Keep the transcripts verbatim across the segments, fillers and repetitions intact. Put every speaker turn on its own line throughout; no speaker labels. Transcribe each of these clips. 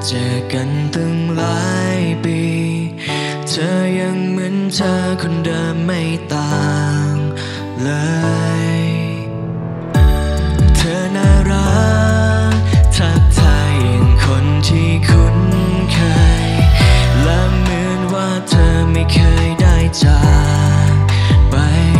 เจอกันตั้งหลายปีเธอยังเหมือนเธอคนเดิมไม่ต่างเลยเธอน่ารักทักทายอย่างคนที่คุ้นเคยและเหมือนว่าเธอไม่เคยได้จากไป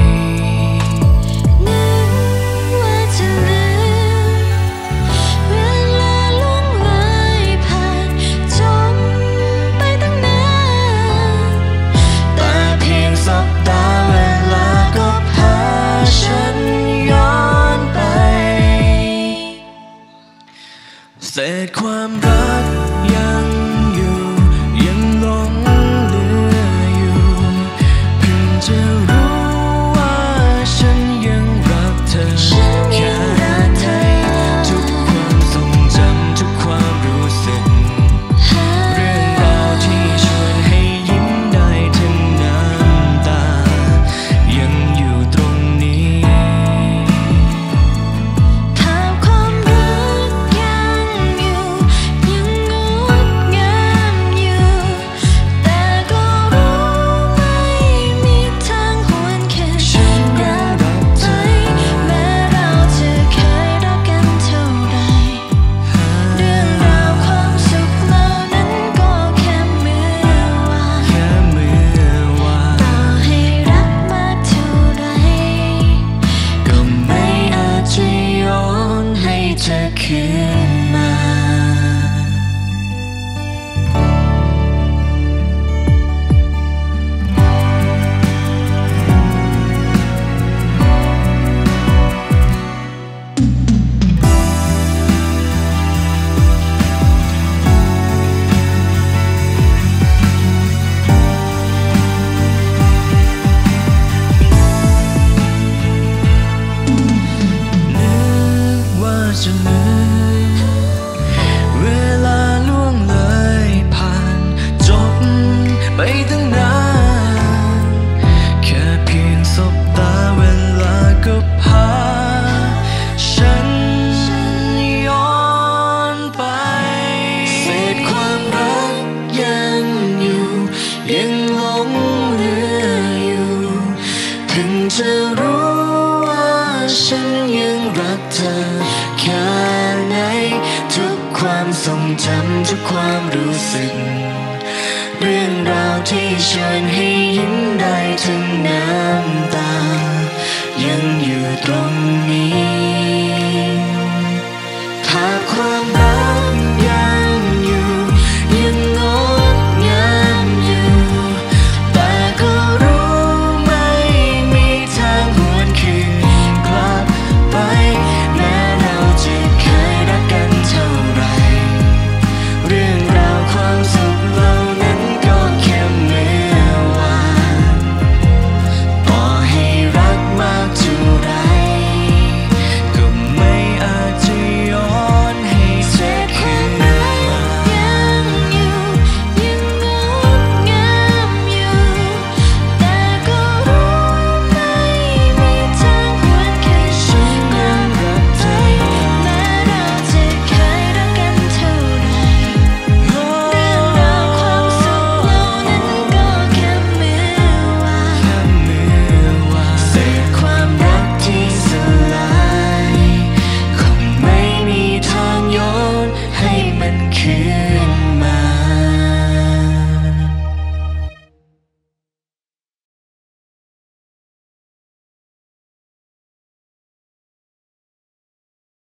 เศษความรักยังอยู่ยังหลงเหลืออยู่เพิ่งจะรู้ว่าฉันยังรักเธอแค่ไหนทุกความทรงจำทุกความรู้สึกเรื่องราวที่ชวนให้ยิ้มได้ทั้งน้ำตายังอยู่ตรงนี้ขึ้นมาจะลืมเวลาล่วงเลยผ่านจบไปตั้งนานแค่เพียงสบตาเวลาก็พาฉันย้อนไปเศษความรักยังอยู่ยังหลงเหลืออยู่เพิ่งจะรู้ว่าฉันยังรักเธอแค่ไหนทุกความทรงจำทุกความรู้สึกเรื่องราวที่ชวนให้ยิ้มได้ทั้งน้ำตายังอยู่ตรงนี้